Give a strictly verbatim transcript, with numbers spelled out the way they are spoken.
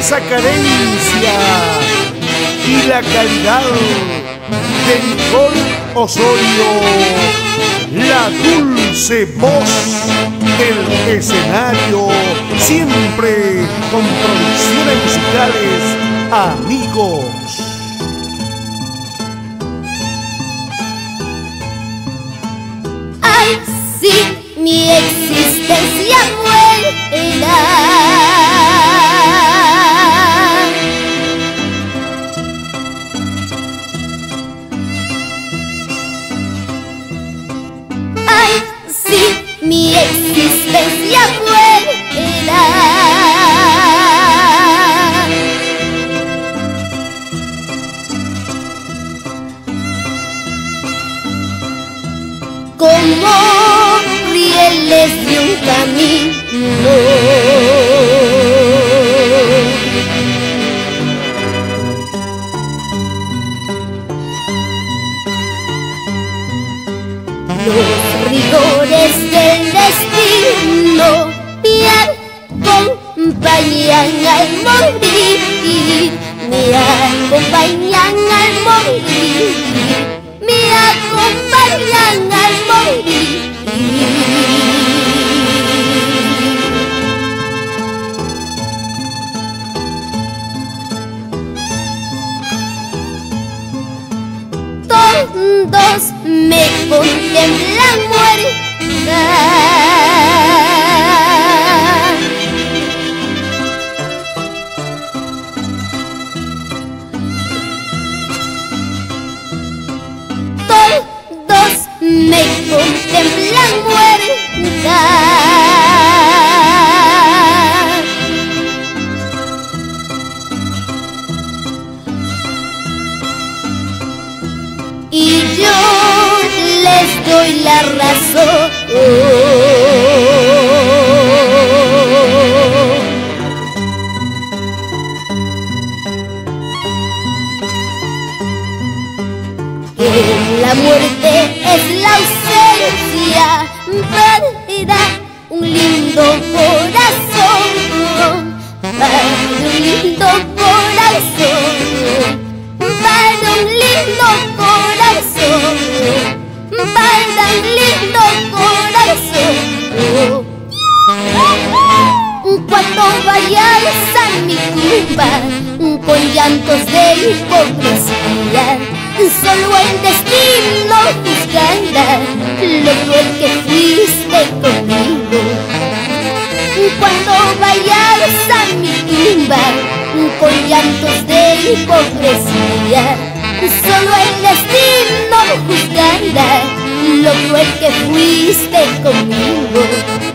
esa carencia y la calidad de Nicole Osorio, la dulce voz del escenario, siempre con producciones musicales Amigos. Ay, sí, mi existencia vuela. Ay, sí, mi existencia vuela. Como rieles de un camino, los rigores del destino me acompañan al morir, me acompañan al morir, me acompañan al morir. Todos me contemplan muerta, todos me contemplan muerta. Y yo les doy la razón. Que la muerte es la ausencia, para un lindo corazón, para un lindo corazón, para un lindo corazón, para un lindo corazón. Cuando vayas a mi tumba con llantos de hipocresía, solo el destino juzgará lo cruel que fuiste conmigo. Cuando vayas a mi tumba con llantos de hipocresía, solo el destino juzgará lo cruel que fuiste conmigo.